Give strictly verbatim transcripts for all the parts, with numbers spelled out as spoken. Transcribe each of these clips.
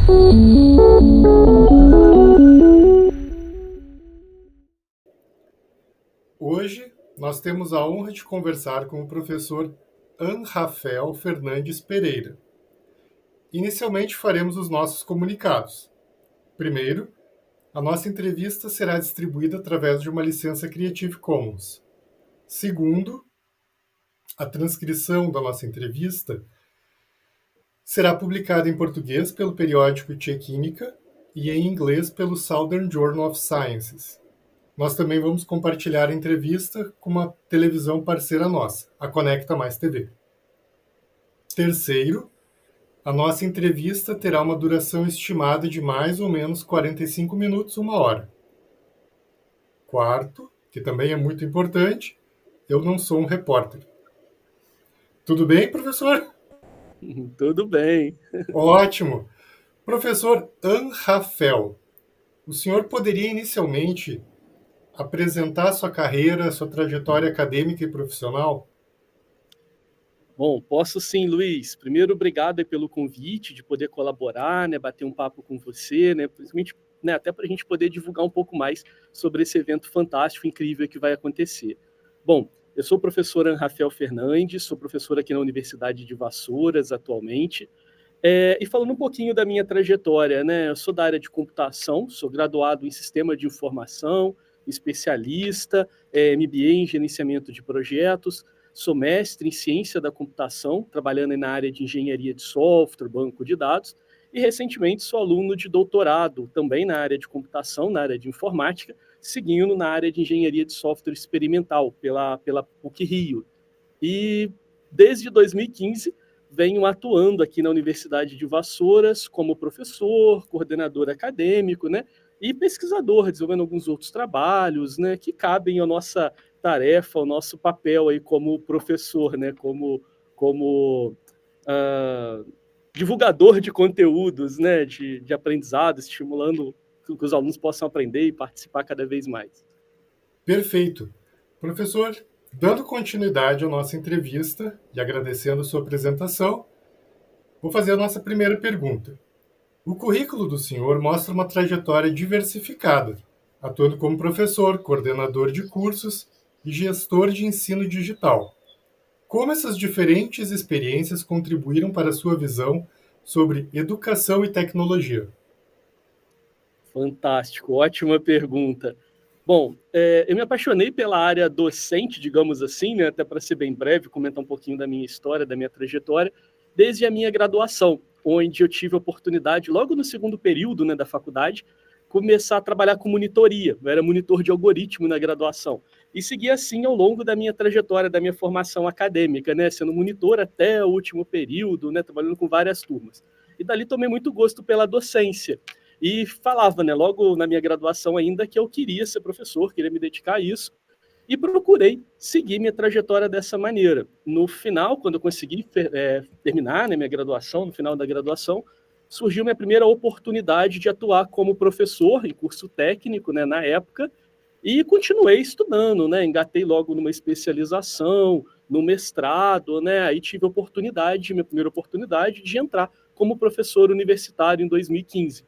Hoje, nós temos a honra de conversar com o professor Anrafael Fernandes Pereira. Inicialmente, faremos os nossos comunicados. Primeiro, a nossa entrevista será distribuída através de uma licença Creative Commons. Segundo, a transcrição da nossa entrevista será publicada em português pelo periódico Tchê Química e em inglês pelo Southern Journal of Sciences. Nós também vamos compartilhar a entrevista com uma televisão parceira nossa, a Conecta Mais T V. Terceiro, a nossa entrevista terá uma duração estimada de mais ou menos quarenta e cinco minutos, uma hora. Quarto, que também é muito importante, eu não sou um repórter. Tudo bem, professor? Tudo bem. Ótimo. Professor Anrafael, o senhor poderia inicialmente apresentar sua carreira, sua trajetória acadêmica e profissional? Bom, posso sim, Luiz. Primeiro, obrigado pelo convite de poder colaborar, né, bater um papo com você, né, principalmente, né, até para a gente poder divulgar um pouco mais sobre esse evento fantástico, incrível que vai acontecer. Bom, eu sou o professor Anrafael Fernandes, sou professor aqui na Universidade de Vassouras atualmente, é, e falando um pouquinho da minha trajetória, né, eu sou da área de computação, sou graduado em Sistema de Informação, especialista, é, M B A em Gerenciamento de Projetos, sou mestre em Ciência da Computação, trabalhando na área de Engenharia de Software, Banco de Dados, e recentemente sou aluno de doutorado, também na área de Computação, na área de Informática, seguindo na área de Engenharia de Software Experimental, pela, pela P U C Rio. E desde dois mil e quinze, venho atuando aqui na Universidade de Vassouras como professor, coordenador acadêmico, né, e pesquisador, desenvolvendo alguns outros trabalhos, né, que cabem à nossa tarefa, ao nosso papel aí como professor, né, como, como uh, divulgador de conteúdos, né, de, de aprendizado, estimulando que os alunos possam aprender e participar cada vez mais. Perfeito. Professor, dando continuidade à nossa entrevista e agradecendo a sua apresentação, vou fazer a nossa primeira pergunta. O currículo do senhor mostra uma trajetória diversificada, atuando como professor, coordenador de cursos e gestor de ensino digital. Como essas diferentes experiências contribuíram para a sua visão sobre educação e tecnologia? Fantástico, ótima pergunta. Bom, é, eu me apaixonei pela área docente, digamos assim, né, até para ser bem breve, comentar um pouquinho da minha história, da minha trajetória, desde a minha graduação, onde eu tive a oportunidade, logo no segundo período, né, da faculdade, começar a trabalhar com monitoria. Eu era monitor de algoritmo na graduação. E segui assim ao longo da minha trajetória, da minha formação acadêmica, né, sendo monitor até o último período, né, trabalhando com várias turmas. E dali tomei muito gosto pela docência. E falava, né, logo na minha graduação ainda, que eu queria ser professor, queria me dedicar a isso. E procurei seguir minha trajetória dessa maneira. No final, quando eu consegui é, terminar, né, minha graduação, no final da graduação, surgiu minha primeira oportunidade de atuar como professor em curso técnico, né, na época, e continuei estudando, né, engatei logo numa especialização, no mestrado, né, aí tive a oportunidade, minha primeira oportunidade de entrar como professor universitário em dois mil e quinze.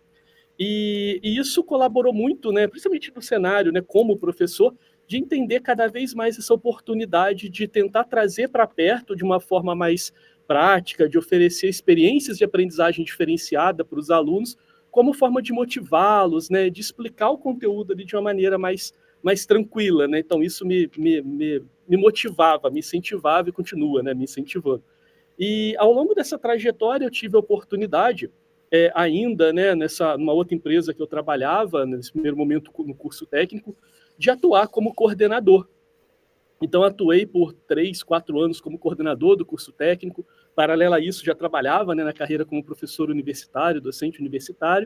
E, e isso colaborou muito, né, principalmente no cenário, né, como professor, de entender cada vez mais essa oportunidade de tentar trazer para perto de uma forma mais prática, de oferecer experiências de aprendizagem diferenciada para os alunos, como forma de motivá-los, né, de explicar o conteúdo ali de uma maneira mais, mais tranquila, né? Então isso me, me, me, me motivava, me incentivava e continua, né, me incentivando. E ao longo dessa trajetória eu tive a oportunidade, é, ainda, né, nessa, numa outra empresa que eu trabalhava, nesse primeiro momento no curso técnico, de atuar como coordenador. Então, atuei por três, quatro anos como coordenador do curso técnico. Paralelo a isso, já trabalhava, né, na carreira como professor universitário, docente universitário.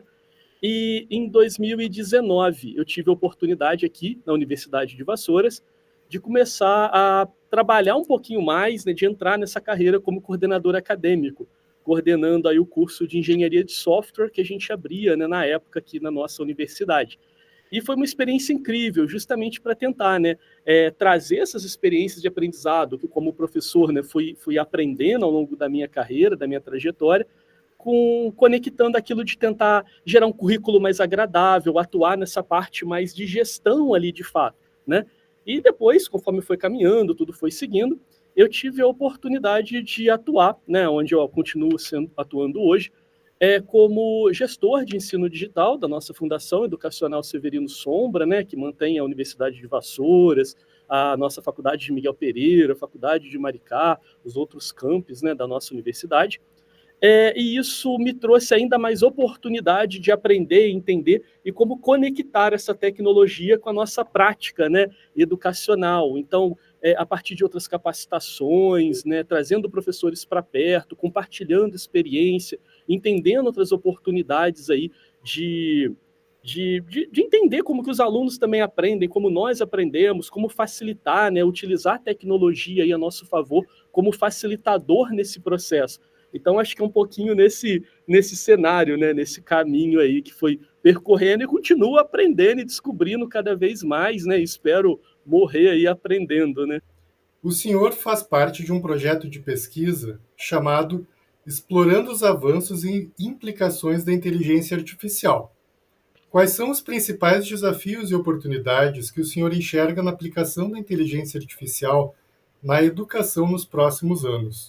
E em dois mil e dezenove, eu tive a oportunidade aqui na Universidade de Vassouras de começar a trabalhar um pouquinho mais, né, de entrar nessa carreira como coordenador acadêmico, coordenando aí o curso de Engenharia de Software que a gente abria, né, na época aqui na nossa universidade. E foi uma experiência incrível, justamente para tentar, né, é, trazer essas experiências de aprendizado, que como professor, né, fui, fui aprendendo ao longo da minha carreira, da minha trajetória, com, conectando aquilo de tentar gerar um currículo mais agradável, atuar nessa parte mais de gestão ali de fato, né? E depois, conforme foi caminhando, tudo foi seguindo, eu tive a oportunidade de atuar, né, onde eu continuo sendo, atuando hoje, é, como gestor de ensino digital da nossa Fundação Educacional Severino Sombra, né, que mantém a Universidade de Vassouras, a nossa Faculdade de Miguel Pereira, a Faculdade de Maricá, os outros campos, né, da nossa universidade. É, e isso me trouxe ainda mais oportunidade de aprender, entender e como conectar essa tecnologia com a nossa prática, né, educacional. Então, é, a partir de outras capacitações, né, trazendo professores para perto, compartilhando experiência, entendendo outras oportunidades aí de, de, de, de entender como que os alunos também aprendem, como nós aprendemos, como facilitar, né, utilizar a tecnologia aí a nosso favor como facilitador nesse processo. Então, acho que é um pouquinho nesse, nesse cenário, né, nesse caminho aí que foi percorrendo e continuo aprendendo e descobrindo cada vez mais, né? Espero morrer aí aprendendo, né? O senhor faz parte de um projeto de pesquisa chamado Explorando os Avanços e Implicações da Inteligência Artificial. Quais são os principais desafios e oportunidades que o senhor enxerga na aplicação da inteligência artificial na educação nos próximos anos?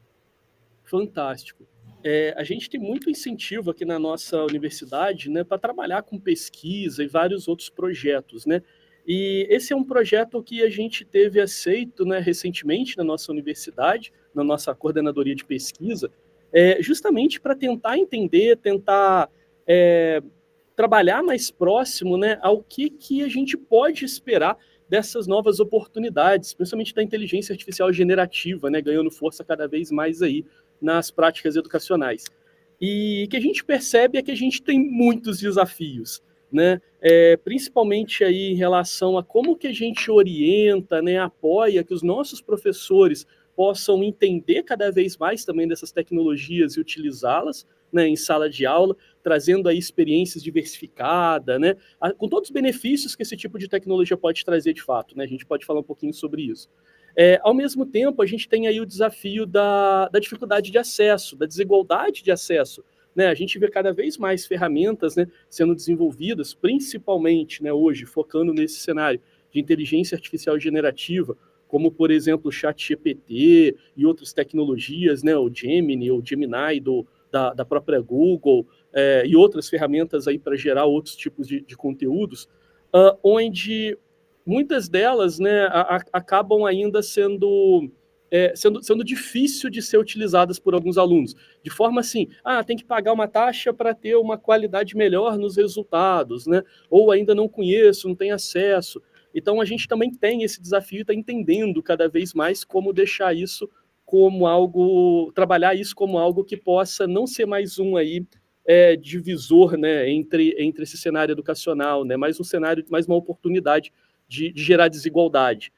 Fantástico. É, a gente tem muito incentivo aqui na nossa universidade, né, para trabalhar com pesquisa e vários outros projetos, né? E esse é um projeto que a gente teve aceito, né, recentemente na nossa universidade, na nossa coordenadoria de pesquisa, é, justamente para tentar entender, tentar é, trabalhar mais próximo, né, ao que, que a gente pode esperar dessas novas oportunidades, principalmente da inteligência artificial generativa, né, ganhando força cada vez mais aí nas práticas educacionais. E o que a gente percebe é que a gente tem muitos desafios, né? É, principalmente aí em relação a como que a gente orienta, né, apoia que os nossos professores possam entender cada vez mais também dessas tecnologias e utilizá-las, né, em sala de aula, trazendo aí experiências diversificadas, né, com todos os benefícios que esse tipo de tecnologia pode trazer de fato, né? A gente pode falar um pouquinho sobre isso. É, ao mesmo tempo, a gente tem aí o desafio da, da dificuldade de acesso, da desigualdade de acesso, né? A gente vê cada vez mais ferramentas, né, sendo desenvolvidas, principalmente, né, hoje, focando nesse cenário de inteligência artificial generativa, como, por exemplo, o ChatGPT e outras tecnologias, né, o Gemini, ou Gemini do, da, da própria Google, é, e outras ferramentas aí para gerar outros tipos de, de conteúdos, uh, onde muitas delas, né, a, a, acabam ainda sendo, é, sendo, sendo difícil de ser utilizadas por alguns alunos. De forma assim, ah, tem que pagar uma taxa para ter uma qualidade melhor nos resultados, né? Ou ainda não conheço, não tenho acesso. Então, a gente também tem esse desafio, está entendendo cada vez mais como deixar isso como algo, trabalhar isso como algo que possa não ser mais um aí, é, divisor, né, entre, entre esse cenário educacional, né? Mais um cenário, mais uma oportunidade De, de gerar desigualdade.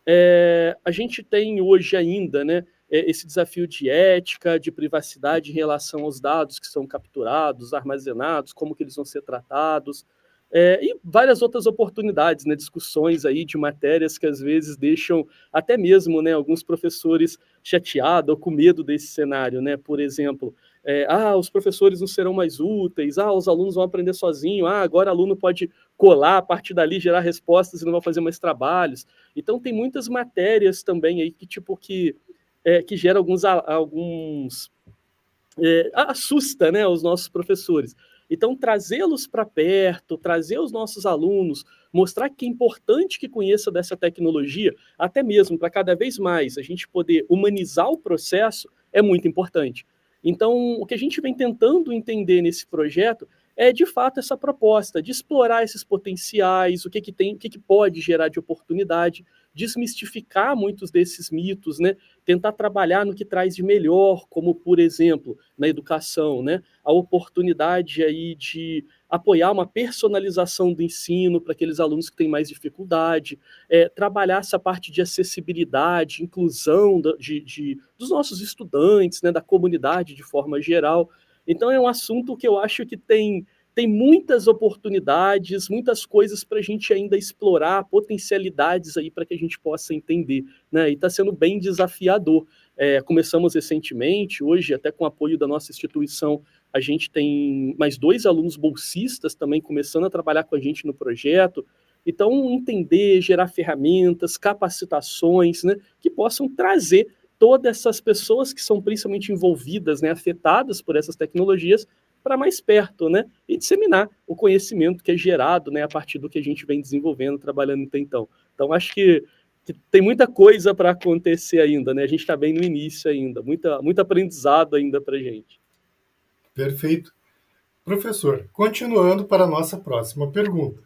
É, a gente tem hoje ainda, né, esse desafio de ética, de privacidade em relação aos dados que são capturados, armazenados, como que eles vão ser tratados, é, e várias outras oportunidades, né, discussões aí de matérias que às vezes deixam até mesmo, né, alguns professores chateados ou com medo desse cenário, né? Por exemplo, é, ah, os professores não serão mais úteis, ah, os alunos vão aprender sozinho, ah, agora o aluno pode colar a partir dali, gerar respostas e não vai fazer mais trabalhos. Então tem muitas matérias também aí que tipo que, é, que gera alguns, alguns é, assusta, né, os nossos professores. Então, trazê-los para perto, trazer os nossos alunos, mostrar que é importante que conheça dessa tecnologia, até mesmo para cada vez mais a gente poder humanizar o processo, é muito importante. Então, o que a gente vem tentando entender nesse projeto é, de fato, essa proposta de explorar esses potenciais, o que, que tem, o que, que pode gerar de oportunidade, desmistificar muitos desses mitos, né? Tentar trabalhar no que traz de melhor, como, por exemplo, na educação, né? A oportunidade aí de apoiar uma personalização do ensino para aqueles alunos que têm mais dificuldade, é, trabalhar essa parte de acessibilidade, inclusão de, de, dos nossos estudantes, né? Da comunidade de forma geral. Então, é um assunto que eu acho que tem, tem muitas oportunidades, muitas coisas para a gente ainda explorar, potencialidades aí para que a gente possa entender, né? E está sendo bem desafiador. É, começamos recentemente, hoje, até com o apoio da nossa instituição, a gente tem mais dois alunos bolsistas também começando a trabalhar com a gente no projeto. Então, entender, gerar ferramentas, capacitações, né, que possam trazer todas essas pessoas que são principalmente envolvidas, né, afetadas por essas tecnologias, para mais perto, né, e disseminar o conhecimento que é gerado, né, a partir do que a gente vem desenvolvendo, trabalhando até então. Então, acho que, que tem muita coisa para acontecer ainda, né, a gente está bem no início ainda, muita, muito aprendizado ainda para a gente. Perfeito. Professor, continuando para a nossa próxima pergunta.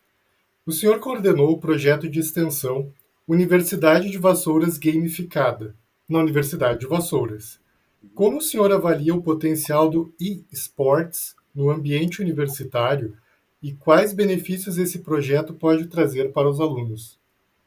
O senhor coordenou o projeto de extensão Universidade de Vassouras Gamificada, na Universidade de Vassouras. Como o senhor avalia o potencial do e-sports no ambiente universitário e quais benefícios esse projeto pode trazer para os alunos?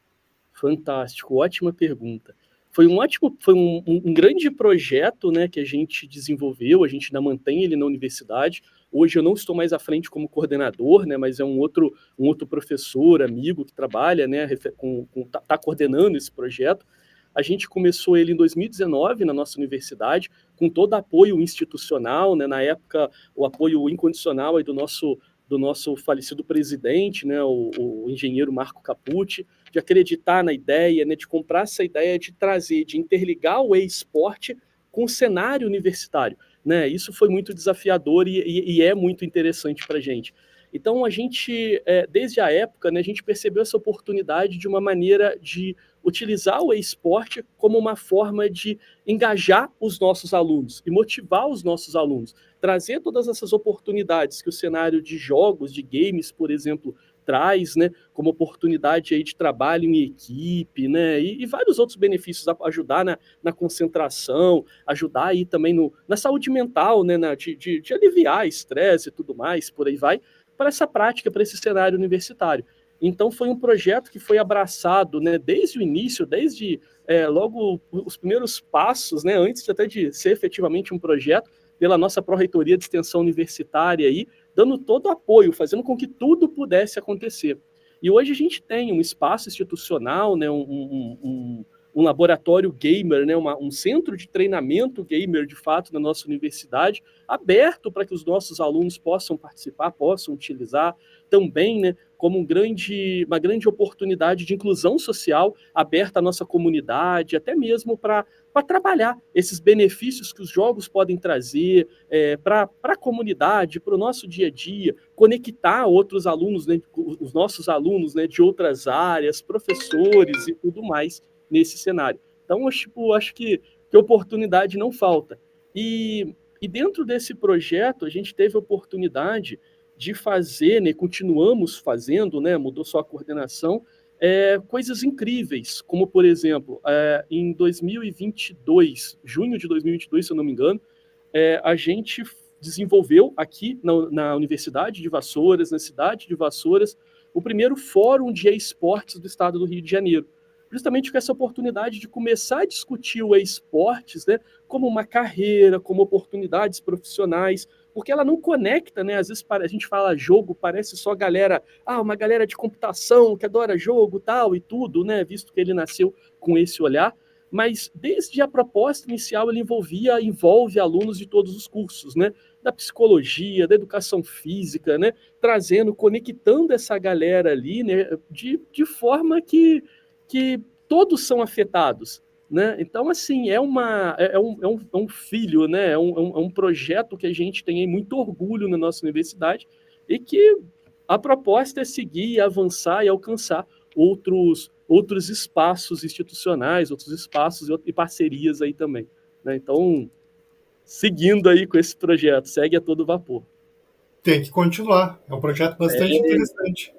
Fantástico, ótima pergunta. Foi um ótimo, foi um, um, um grande projeto, né, que a gente desenvolveu, a gente ainda mantém ele na universidade. Hoje eu não estou mais à frente como coordenador, né, mas é um outro, um outro professor, amigo que trabalha, né, com, com, tá, tá coordenando esse projeto. A gente começou ele em dois mil e dezenove na nossa universidade, com todo apoio institucional, né, na época o apoio incondicional aí do nosso do nosso falecido presidente, né, o, o engenheiro Marco Capucci, de acreditar na ideia, né, de comprar essa ideia de trazer, de interligar o e-esporte com o cenário universitário. Né? Isso foi muito desafiador e, e, e é muito interessante para a gente. Então, a gente, é, desde a época, né, a gente percebeu essa oportunidade de uma maneira de utilizar o e-esporte como uma forma de engajar os nossos alunos e motivar os nossos alunos, trazer todas essas oportunidades que o cenário de jogos, de games, por exemplo, traz, né, como oportunidade aí de trabalho em equipe, né, e, e vários outros benefícios, ajudar na, na concentração, ajudar aí também no, na saúde mental, né, na, de, de, de aliviar estresse e tudo mais, por aí vai, para essa prática, para esse cenário universitário. Então, foi um projeto que foi abraçado, né, desde o início, desde é, logo os primeiros passos, né, antes até de ser efetivamente um projeto, pela nossa Pró-Reitoria de Extensão Universitária, aí, dando todo o apoio, fazendo com que tudo pudesse acontecer. E hoje a gente tem um espaço institucional, né, um, um, um, um laboratório gamer, né, uma, um centro de treinamento gamer, de fato, na nossa universidade, aberto para que os nossos alunos possam participar, possam utilizar, também, né, como um grande, uma grande oportunidade de inclusão social aberta à nossa comunidade, até mesmo para trabalhar esses benefícios que os jogos podem trazer é, para a comunidade, para o nosso dia a dia, conectar outros alunos, né, os nossos alunos, né, de outras áreas, professores e tudo mais nesse cenário. Então, acho, tipo, acho que, que oportunidade não falta. E, e dentro desse projeto, a gente teve a oportunidade de fazer, né, continuamos fazendo, né, mudou só a coordenação, é, coisas incríveis, como, por exemplo, é, em dois mil e vinte e dois, junho de dois mil e vinte e dois, se eu não me engano, é, a gente desenvolveu aqui na, na Universidade de Vassouras, na cidade de Vassouras, o primeiro fórum de esportes do estado do Rio de Janeiro, justamente com essa oportunidade de começar a discutir o esportes, né, como uma carreira, como oportunidades profissionais, porque ela não conecta, né? Às vezes a gente fala jogo, parece só galera, ah, uma galera de computação que adora jogo, tal e tudo, né? Visto que ele nasceu com esse olhar, mas desde a proposta inicial ele envolvia, envolve alunos de todos os cursos, né? Da psicologia, da educação física, né? Trazendo, conectando essa galera ali, né? De, de forma que, que todos são afetados. Né? Então, assim, é, uma, é, um, é, um, é um filho, né? é, um, é um projeto que a gente tem muito orgulho na nossa universidade e que a proposta é seguir, avançar e alcançar outros, outros espaços institucionais, outros espaços e parcerias aí também. Né? Então, seguindo aí com esse projeto, segue a todo vapor. Tem que continuar, é um projeto bastante é, interessante.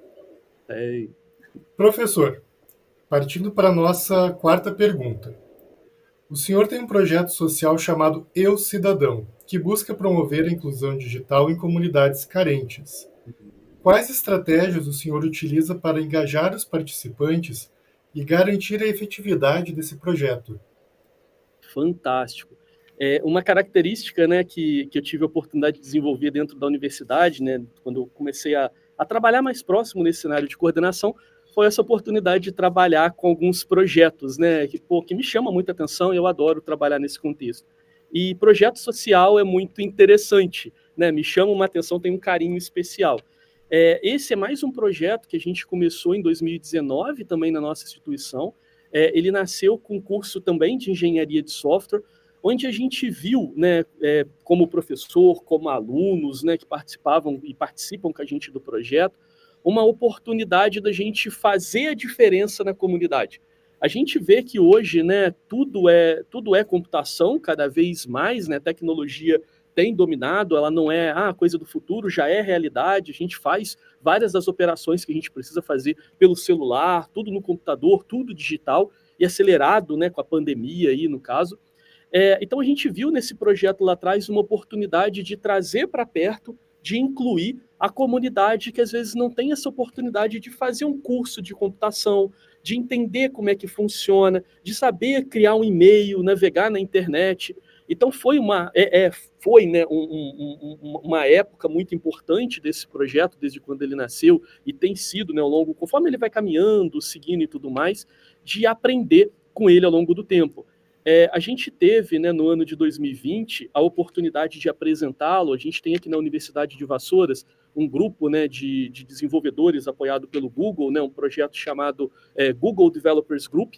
É. Professor, partindo para a nossa quarta pergunta. O senhor tem um projeto social chamado Eu Cidadão, que busca promover a inclusão digital em comunidades carentes. Quais estratégias o senhor utiliza para engajar os participantes e garantir a efetividade desse projeto? Fantástico. É, uma característica, né, que, que eu tive a oportunidade de desenvolver dentro da universidade, né, quando eu comecei a, a trabalhar mais próximo nesse cenário de coordenação, foi essa oportunidade de trabalhar com alguns projetos, né, que, pô, que me chama muita atenção e eu adoro trabalhar nesse contexto. E projeto social é muito interessante, né, me chama uma atenção, tem um carinho especial. É, esse é mais um projeto que a gente começou em dois mil e dezenove, também na nossa instituição. É, ele nasceu com um curso também de engenharia de software, onde a gente viu, né, é, como professor, como alunos, né, que participavam e participam com a gente do projeto, uma oportunidade da gente fazer a diferença na comunidade. A gente vê que hoje, né, tudo é, tudo é computação, cada vez mais, né, tecnologia tem dominado, ela não é ah, coisa do futuro, já é realidade, a gente faz várias das operações que a gente precisa fazer pelo celular, tudo no computador, tudo digital, e acelerado, né, com a pandemia aí, no caso. É, então a gente viu nesse projeto lá atrás uma oportunidade de trazer para perto, de incluir a comunidade que às vezes não tem essa oportunidade de fazer um curso de computação, de entender como é que funciona, de saber criar um e-mail, navegar na internet. Então foi uma, é, é, foi, né, um, um, uma época muito importante desse projeto, desde quando ele nasceu, e tem sido, né, ao longo, conforme ele vai caminhando, seguindo e tudo mais, de aprender com ele ao longo do tempo. É, a gente teve, né, no ano de dois mil e vinte, a oportunidade de apresentá-lo. A gente tem aqui na Universidade de Vassouras um grupo, né, de, de desenvolvedores apoiado pelo Google, né, um projeto chamado é, Google Developers Group,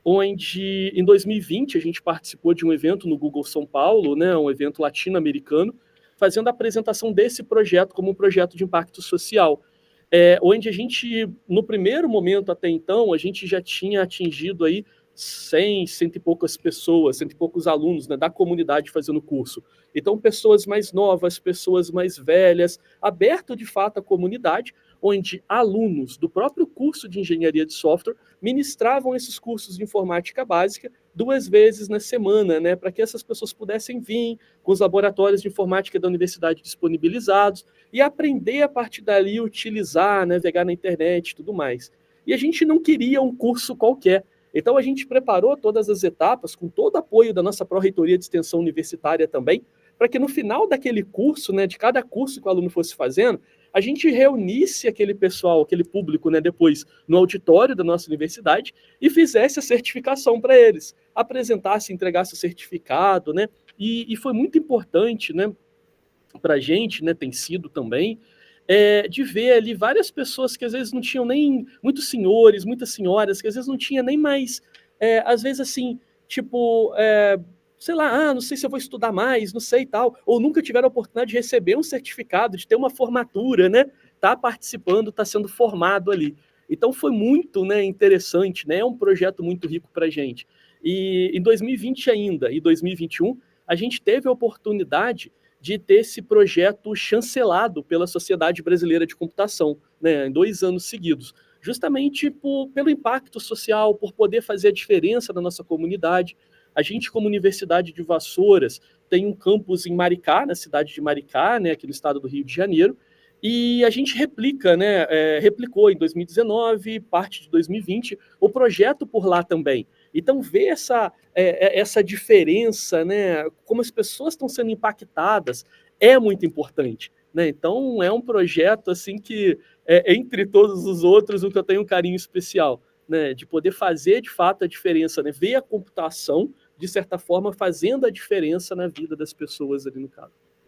onde em dois mil e vinte a gente participou de um evento no Google São Paulo, né, um evento latino-americano, fazendo a apresentação desse projeto como um projeto de impacto social. É, onde a gente, no primeiro momento até então, a gente já tinha atingido aí cem, cento e poucas pessoas, cento e poucos alunos, né, da comunidade fazendo o curso. Então, pessoas mais novas, pessoas mais velhas, aberto de fato à comunidade, onde alunos do próprio curso de engenharia de software ministravam esses cursos de informática básica duas vezes na semana, né, para que essas pessoas pudessem vir com os laboratórios de informática da universidade disponibilizados e aprender a partir dali, utilizar, navegar na internet e tudo mais. E a gente não queria um curso qualquer. Então, a gente preparou todas as etapas, com todo o apoio da nossa pró-reitoria de extensão universitária também, para que no final daquele curso, né, de cada curso que o aluno fosse fazendo, a gente reunisse aquele pessoal, aquele público, né, depois no auditório da nossa universidade e fizesse a certificação para eles, apresentasse, entregasse o certificado, né, e, e foi muito importante, né, para a gente, né, tem sido também, É, de ver ali várias pessoas que às vezes não tinham nem, muitos senhores, muitas senhoras, que às vezes não tinha nem mais, é, às vezes assim, tipo, é, sei lá, ah, não sei se eu vou estudar mais, não sei e tal, ou nunca tiveram a oportunidade de receber um certificado, de ter uma formatura, né, tá participando, tá sendo formado ali. Então foi muito, né, interessante, né, é um projeto muito rico para a gente. E em dois mil e vinte ainda, e dois mil e vinte e um, a gente teve a oportunidade de ter esse projeto chancelado pela Sociedade Brasileira de Computação, né, em dois anos seguidos, justamente por, pelo impacto social, por poder fazer a diferença na nossa comunidade. A gente, como Universidade de Vassouras, tem um campus em Maricá, na cidade de Maricá, né, aqui no estado do Rio de Janeiro, e a gente replica, né, é, replicou em dois mil e dezenove, parte de dois mil e vinte, o projeto por lá também. Então, ver essa, é, essa diferença, né, como as pessoas estão sendo impactadas, é muito importante. Né? Então, é um projeto assim que, é, entre todos os outros, o que eu tenho um carinho especial, né, de poder fazer, de fato, a diferença, né? Ver a computação, de certa forma, fazendo a diferença na vida das pessoas ali no caso.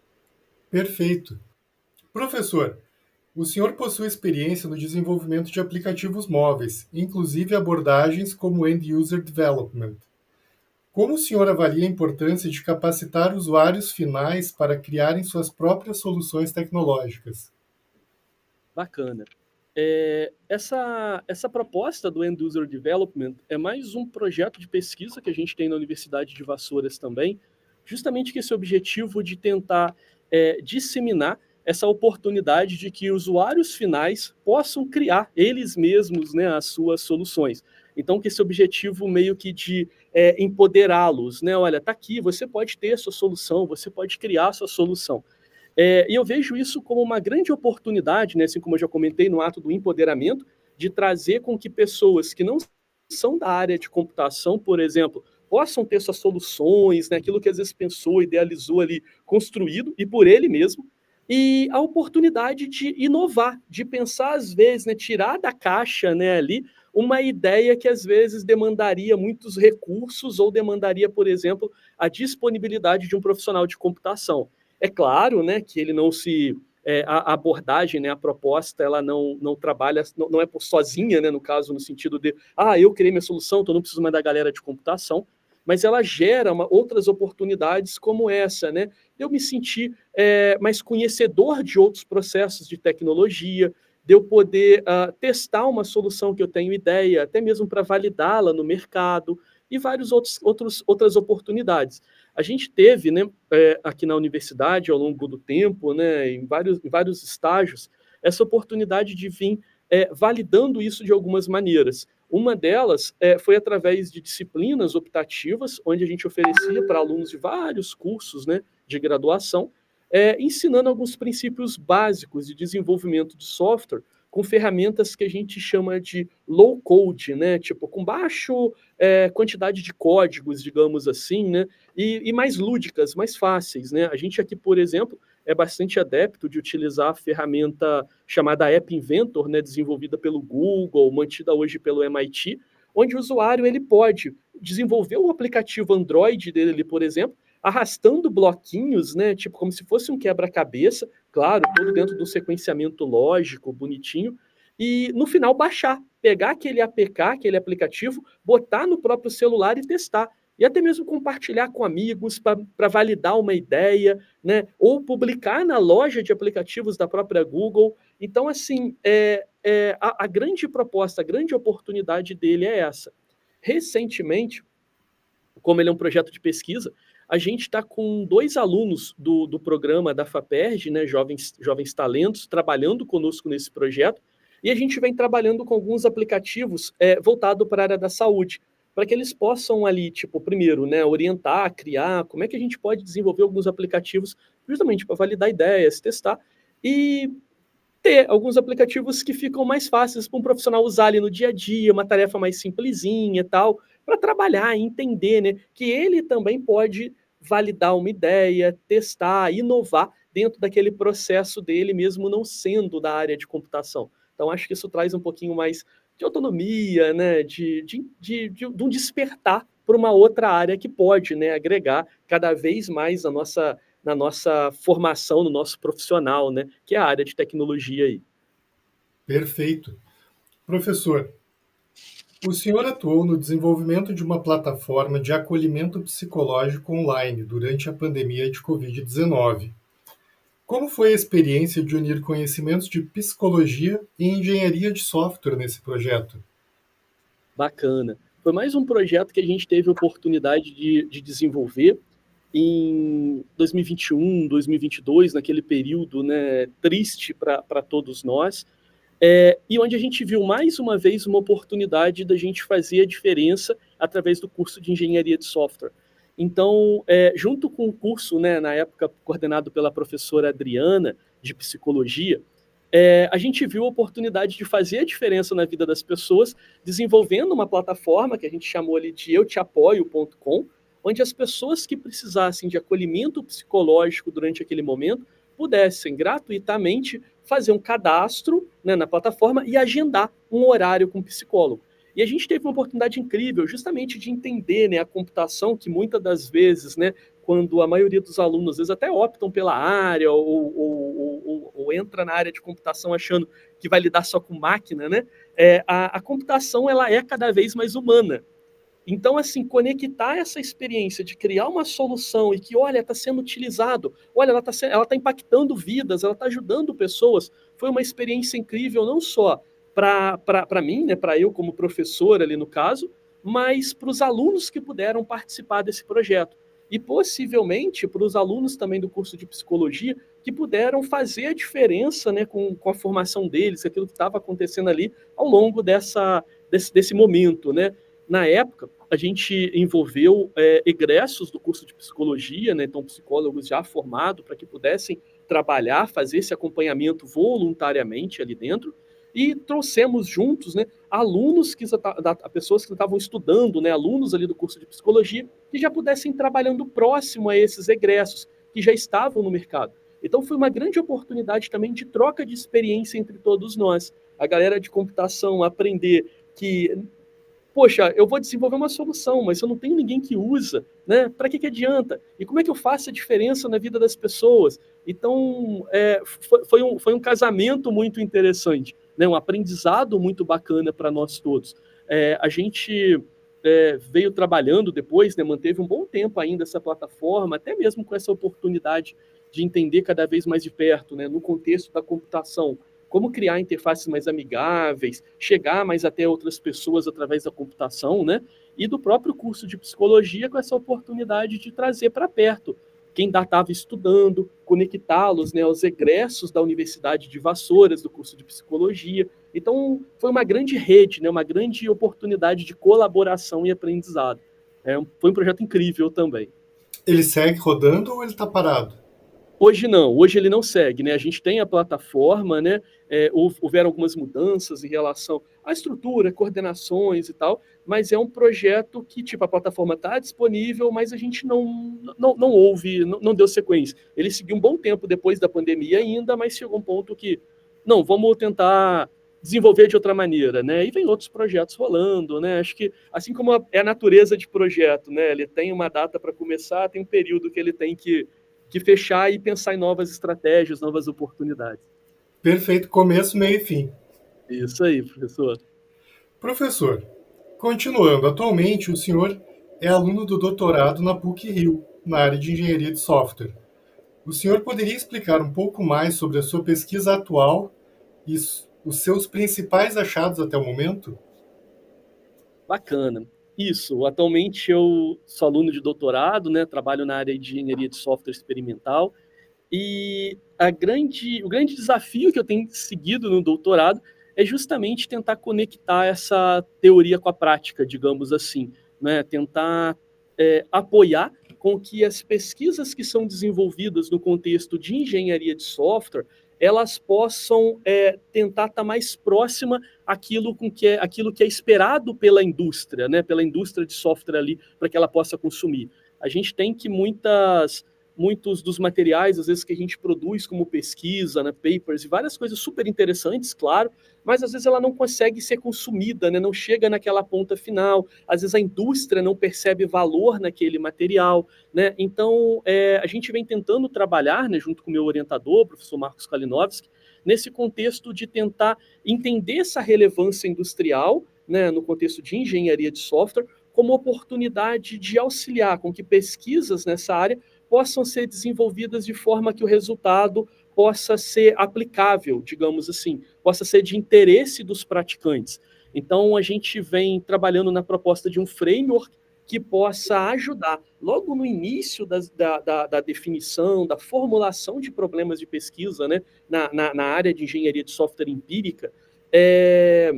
Perfeito. Professor, o senhor possui experiência no desenvolvimento de aplicativos móveis, inclusive abordagens como End User Development. Como o senhor avalia a importância de capacitar usuários finais para criarem suas próprias soluções tecnológicas? Bacana. É, essa, essa proposta do End User Development é mais um projeto de pesquisa que a gente tem na Universidade de Vassouras também, justamente com esse objetivo de tentar é, disseminar essa oportunidade de que usuários finais possam criar eles mesmos, né, as suas soluções. Então, que esse objetivo meio que de é, empoderá-los, né? Olha, tá aqui, você pode ter a sua solução, você pode criar a sua solução. É, e eu vejo isso como uma grande oportunidade, né, assim como eu já comentei no ato do empoderamento, de trazer com que pessoas que não são da área de computação, por exemplo, possam ter suas soluções, né, aquilo que às vezes pensou, idealizou ali, construído, e por ele mesmo, e a oportunidade de inovar, de pensar às vezes, né, tirar da caixa, né, ali uma ideia que às vezes demandaria muitos recursos ou demandaria, por exemplo, a disponibilidade de um profissional de computação. É claro, né, que ele não se é, a abordagem, né, a proposta, ela não, não trabalha, não, não é por sozinha, né, no caso, no sentido de, ah, eu criei minha solução, então não preciso mais da galera de computação, mas ela gera uma, outras oportunidades como essa, né? Eu me sentir é, mais conhecedor de outros processos de tecnologia, de eu poder uh, testar uma solução que eu tenho ideia, até mesmo para validá-la no mercado, e várias outros, outros, outras oportunidades. A gente teve, né, é, aqui na universidade, ao longo do tempo, né, em, vários, em vários estágios, essa oportunidade de vir é, validando isso de algumas maneiras. Uma delas é, foi através de disciplinas optativas, onde a gente oferecia para alunos de vários cursos, né, de graduação, é, ensinando alguns princípios básicos de desenvolvimento de software com ferramentas que a gente chama de low code, né? Tipo, com baixa é, quantidade de códigos, digamos assim, né? E, e mais lúdicas, mais fáceis, né? A gente aqui, por exemplo, é bastante adepto de utilizar a ferramenta chamada App Inventor, né? Desenvolvida pelo Google, mantida hoje pelo M I T, onde o usuário ele pode desenvolver o aplicativo Android dele, por exemplo, arrastando bloquinhos, né, tipo como se fosse um quebra-cabeça, claro, tudo dentro do sequenciamento lógico, bonitinho, e no final baixar, pegar aquele A P K, aquele aplicativo, botar no próprio celular e testar. E até mesmo compartilhar com amigos para validar uma ideia, né? Ou publicar na loja de aplicativos da própria Google. Então, assim, é, é, a, a grande proposta, a grande oportunidade dele é essa. Recentemente, como ele é um projeto de pesquisa, a gente está com dois alunos do, do programa da FAPERJ, né, jovens, jovens talentos, trabalhando conosco nesse projeto, e a gente vem trabalhando com alguns aplicativos é, voltados para a área da saúde, para que eles possam ali, tipo, primeiro, né, orientar, criar, como é que a gente pode desenvolver alguns aplicativos justamente para validar ideias, testar, e ter alguns aplicativos que ficam mais fáceis para um profissional usar ali no dia a dia, uma tarefa mais simplesinha e tal, para trabalhar e entender, né, que ele também pode validar uma ideia, testar, inovar dentro daquele processo dele, mesmo não sendo da área de computação. Então, acho que isso traz um pouquinho mais de autonomia, né, de, de, de, de, de um despertar para uma outra área que pode, né, agregar cada vez mais a nossa na nossa formação, no nosso profissional, né, que é a área de tecnologia aí. Perfeito. Professor, o senhor atuou no desenvolvimento de uma plataforma de acolhimento psicológico online durante a pandemia de covid dezenove. Como foi a experiência de unir conhecimentos de psicologia e engenharia de software nesse projeto? Bacana. Foi mais um projeto que a gente teve a oportunidade de, de desenvolver em dois mil e vinte e um, dois mil e vinte e dois, naquele período, né, triste para todos nós, é, e onde a gente viu mais uma vez uma oportunidade da gente fazer a diferença através do curso de engenharia de software. Então, é, junto com o curso, né, na época coordenado pela professora Adriana, de psicologia, é, a gente viu a oportunidade de fazer a diferença na vida das pessoas, desenvolvendo uma plataforma que a gente chamou ali de eu te apoio ponto com, onde as pessoas que precisassem de acolhimento psicológico durante aquele momento pudessem gratuitamente fazer um cadastro, né, na plataforma e agendar um horário com um psicólogo. E a gente teve uma oportunidade incrível justamente de entender, né, a computação, que muitas das vezes, né, quando a maioria dos alunos às vezes até optam pela área ou, ou, ou, ou entra na área de computação achando que vai lidar só com máquina, né, é, a, a computação ela é cada vez mais humana. Então, assim, conectar essa experiência de criar uma solução e que, olha, está sendo utilizado, olha, ela está ela tá impactando vidas, ela está ajudando pessoas, foi uma experiência incrível, não só para mim, né, para eu como professor ali no caso, mas para os alunos que puderam participar desse projeto. E possivelmente para os alunos também do curso de psicologia que puderam fazer a diferença, né, com, com a formação deles, aquilo que estava acontecendo ali ao longo dessa, desse, desse momento, né? Na época, a gente envolveu é, egressos do curso de psicologia, né, então psicólogos já formados, para que pudessem trabalhar, fazer esse acompanhamento voluntariamente ali dentro, e trouxemos juntos, né, alunos, que pessoas que estavam estudando, né, alunos ali do curso de psicologia, que já pudessem ir trabalhando próximo a esses egressos, que já estavam no mercado. Então foi uma grande oportunidade também de troca de experiência entre todos nós. A galera de computação aprender que, poxa, eu vou desenvolver uma solução, mas eu não tenho ninguém que usa, né? Para que, que adianta? E como é que eu faço a diferença na vida das pessoas? Então, é, foi, foi, um, foi um casamento muito interessante, né? Um aprendizado muito bacana para nós todos. É, a gente é, veio trabalhando depois, né? Manteve um bom tempo ainda essa plataforma, até mesmo com essa oportunidade de entender cada vez mais de perto, né? No contexto da computação, como criar interfaces mais amigáveis, chegar mais até outras pessoas através da computação, né? E do próprio curso de psicologia com essa oportunidade de trazer para perto quem estava estudando, conectá-los, né, aos egressos da Universidade de Vassouras, do curso de psicologia. Então, foi uma grande rede, né, uma grande oportunidade de colaboração e aprendizado. É, foi um projeto incrível também. Ele segue rodando ou ele está parado? Hoje não, hoje ele não segue, né? A gente tem a plataforma, né? É, houveram algumas mudanças em relação à estrutura, coordenações e tal, mas é um projeto que, tipo, a plataforma está disponível, mas a gente não, não, não houve, não, não deu sequência. Ele seguiu um bom tempo depois da pandemia ainda, mas chegou um ponto que, não, vamos tentar desenvolver de outra maneira, né? E vem outros projetos rolando, né? Acho que, assim como é a natureza de projeto, né? Ele tem uma data para começar, tem um período que ele tem que que fechar e pensar em novas estratégias, novas oportunidades. Perfeito, começo, meio e fim. Isso aí, professor. Professor, continuando, atualmente o senhor é aluno do doutorado na PUC-Rio, na área de engenharia de software. O senhor poderia explicar um pouco mais sobre a sua pesquisa atual e os seus principais achados até o momento? Bacana. Isso, atualmente eu sou aluno de doutorado, né? Trabalho na área de engenharia de software experimental, e a grande, o grande desafio que eu tenho seguido no doutorado é justamente tentar conectar essa teoria com a prática, digamos assim, né? Tentar é, apoiar com que as pesquisas que são desenvolvidas no contexto de engenharia de software elas possam é, tentar estar mais próxima àquilo, com que é, aquilo que é esperado pela indústria, né? Pela indústria de software ali, para que ela possa consumir. A gente tem que muitas muitos dos materiais, às vezes, que a gente produz como pesquisa, né, papers e várias coisas super interessantes, claro, mas às vezes ela não consegue ser consumida, né, não chega naquela ponta final, às vezes a indústria não percebe valor naquele material, né, então é, a gente vem tentando trabalhar, né, junto com o meu orientador, o professor Marcos Kalinowski, nesse contexto de tentar entender essa relevância industrial, né, no contexto de engenharia de software, como oportunidade de auxiliar com que pesquisas nessa área possam ser desenvolvidas de forma que o resultado possa ser aplicável, digamos assim, possa ser de interesse dos praticantes. Então, a gente vem trabalhando na proposta de um framework que possa ajudar, logo no início da, da, da definição, da formulação de problemas de pesquisa, né, na, na, na área de engenharia de software empírica, é,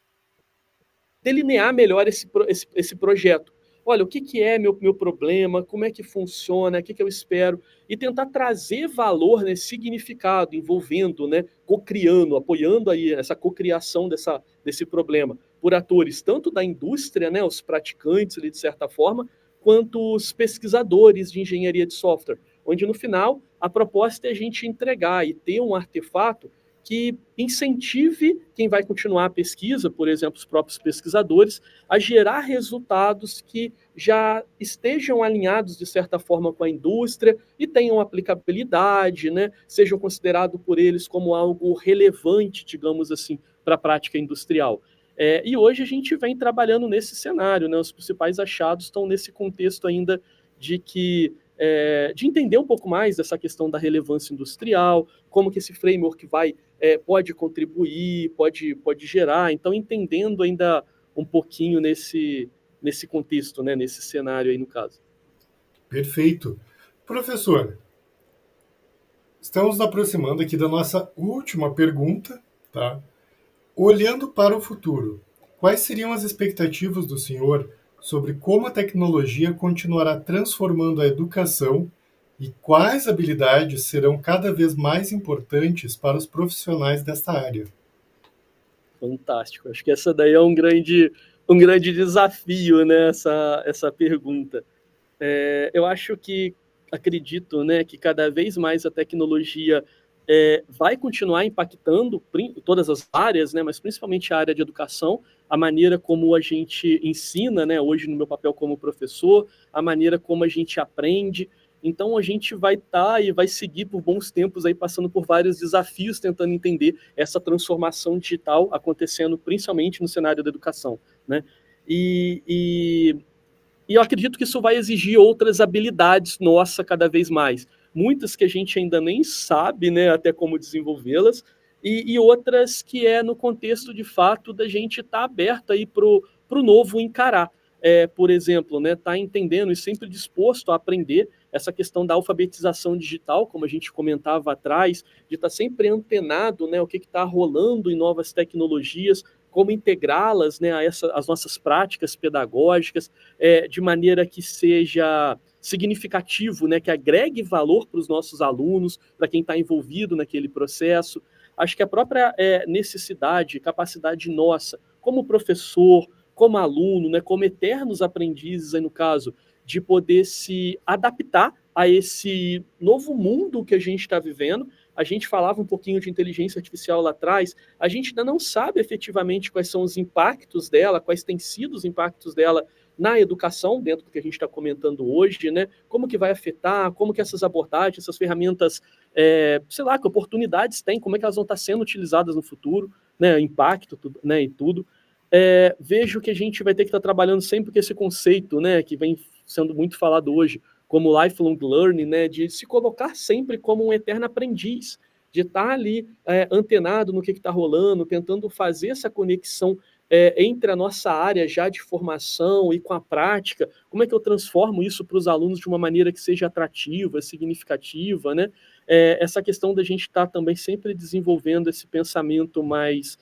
delinear melhor esse, esse, esse projeto. Olha, o que, que é meu, meu problema, como é que funciona, o que, que eu espero, e tentar trazer valor, né, significado, envolvendo, né, co-criando, apoiando aí essa co-criação dessa, desse problema por atores tanto da indústria, né, os praticantes ali, de certa forma, quanto os pesquisadores de engenharia de software, onde no final a proposta é a gente entregar e ter um artefato que incentive quem vai continuar a pesquisa, por exemplo, os próprios pesquisadores, a gerar resultados que já estejam alinhados, de certa forma, com a indústria e tenham aplicabilidade, né? Sejam considerados por eles como algo relevante, digamos assim, para a prática industrial. É, e hoje a gente vem trabalhando nesse cenário, né? Os principais achados estão nesse contexto ainda de que É, de entender um pouco mais dessa questão da relevância industrial, como que esse framework vai, é, pode contribuir, pode, pode gerar. Então, entendendo ainda um pouquinho nesse, nesse contexto, né, nesse cenário aí no caso. Perfeito. Professor, estamos nos aproximando aqui da nossa última pergunta, tá? Olhando para o futuro, quais seriam as expectativas do senhor sobre como a tecnologia continuará transformando a educação e quais habilidades serão cada vez mais importantes para os profissionais desta área? Fantástico. Acho que essa daí é um grande, um grande desafio, né, essa, essa pergunta. É, eu acho que acredito, né, que cada vez mais a tecnologia é, vai continuar impactando todas as áreas, né, mas principalmente a área de educação, a maneira como a gente ensina, né, hoje no meu papel como professor, a maneira como a gente aprende. Então a gente vai estar tá e vai seguir por bons tempos aí passando por vários desafios tentando entender essa transformação digital acontecendo principalmente no cenário da educação, né? E, e, e eu acredito que isso vai exigir outras habilidades nossa cada vez mais, muitas que a gente ainda nem sabe, né, até como desenvolvê-las, e, e outras que é no contexto de fato da gente estar tá aberto aí para o novo encarar. É, por exemplo, né, tá entendendo e sempre disposto a aprender essa questão da alfabetização digital, como a gente comentava atrás, de estar tá sempre antenado, né, o que está rolando em novas tecnologias, como integrá-las, né, a essa, as nossas práticas pedagógicas, é, de maneira que seja significativo, né, que agregue valor para os nossos alunos, para quem está envolvido naquele processo. Acho que a própria é, necessidade, capacidade nossa, como professor, como aluno, né, como eternos aprendizes, aí no caso, de poder se adaptar a esse novo mundo que a gente está vivendo. A gente falava um pouquinho de inteligência artificial lá atrás, a gente ainda não sabe efetivamente quais são os impactos dela, quais têm sido os impactos dela na educação, dentro do que a gente está comentando hoje, né? Como que vai afetar, como que essas abordagens, essas ferramentas, é, sei lá, que oportunidades têm, como é que elas vão estar sendo utilizadas no futuro, né? Impacto, tudo, né? E tudo. É, vejo que a gente vai ter que estar trabalhando sempre com esse conceito, né, que vem sendo muito falado hoje, como lifelong learning, né, de se colocar sempre como um eterno aprendiz, de estar ali é, antenado no que está rolando, tentando fazer essa conexão é, entre a nossa área já de formação e com a prática, como é que eu transformo isso para os alunos de uma maneira que seja atrativa, significativa, né, é, essa questão da gente estar também sempre desenvolvendo esse pensamento mais...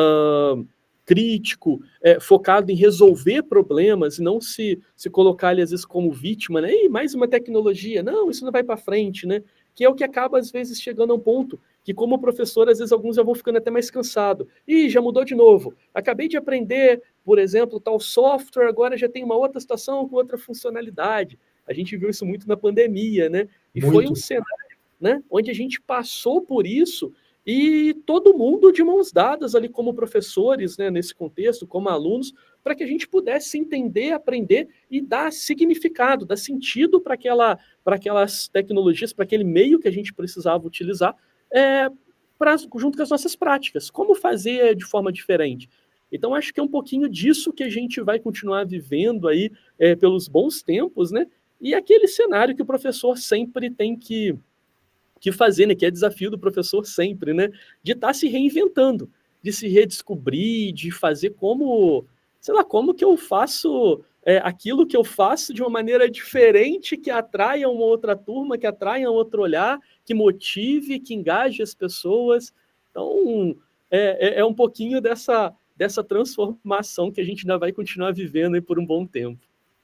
Uh, crítico, é, focado em resolver problemas e não se, se colocar ali, às vezes, como vítima, né? Ei, mais uma tecnologia, não, isso não vai para frente, né? Que é o que acaba, às vezes, chegando a um ponto que, como professor, às vezes, alguns já vão ficando até mais cansados. Ih, já mudou de novo. Acabei de aprender, por exemplo, tal software, agora já tem uma outra situação com outra funcionalidade. A gente viu isso muito na pandemia, né? E muito. Foi um cenário, né, onde a gente passou por isso e todo mundo de mãos dadas ali como professores, né, nesse contexto, como alunos, para que a gente pudesse entender, aprender e dar significado, dar sentido para aquela, para aquelas tecnologias, para aquele meio que a gente precisava utilizar, é, pra, junto com as nossas práticas. Como fazer de forma diferente? Então, acho que é um pouquinho disso que a gente vai continuar vivendo aí é, pelos bons tempos, né? E aquele cenário que o professor sempre tem que que fazer, né, que é desafio do professor sempre, né, de estar tá se reinventando, de se redescobrir, de fazer como, sei lá, como que eu faço é, aquilo que eu faço de uma maneira diferente, que atraia uma outra turma, que atraia um outro olhar, que motive, que engaje as pessoas. Então, é, é, é um pouquinho dessa, dessa transformação que a gente ainda vai continuar vivendo aí por um bom tempo.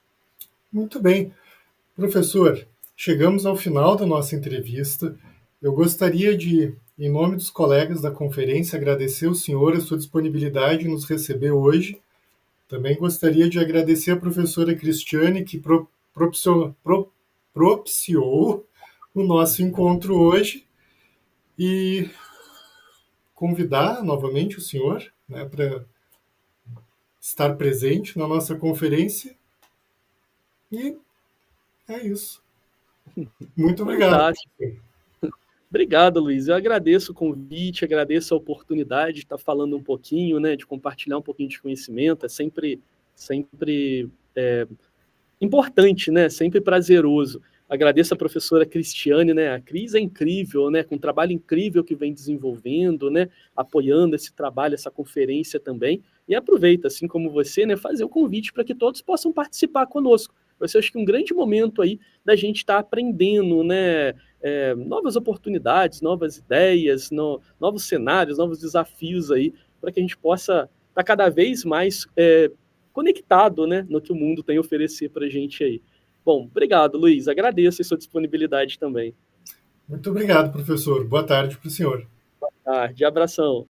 Muito bem. Professor, chegamos ao final da nossa entrevista. Eu gostaria de, em nome dos colegas da conferência, agradecer ao senhor a sua disponibilidade em nos receber hoje. Também gostaria de agradecer a professora Cristiane, que pro, propiciou, pro, propiciou o nosso encontro hoje, e convidar novamente o senhor, né, para estar presente na nossa conferência. E é isso. Muito obrigado. Fantástico. Obrigado, Luiz. Eu agradeço o convite, agradeço a oportunidade de estar falando um pouquinho, né, de compartilhar um pouquinho de conhecimento. É sempre, sempre é, importante, né, sempre prazeroso. Agradeço a professora Cristiane, né, a Cris é incrível, né, com um trabalho incrível que vem desenvolvendo, né, apoiando esse trabalho, essa conferência também. E aproveita, assim como você, né, fazer o convite para que todos possam participar conosco. Vai ser, acho que, um grande momento aí da gente estar tá aprendendo, né, é, novas oportunidades, novas ideias, no, novos cenários, novos desafios aí, para que a gente possa estar tá cada vez mais é, conectado, né, no que o mundo tem a oferecer para a gente aí. Bom, obrigado, Luiz. Agradeço a sua disponibilidade também. Muito obrigado, professor. Boa tarde para o senhor. Boa tarde. Abração.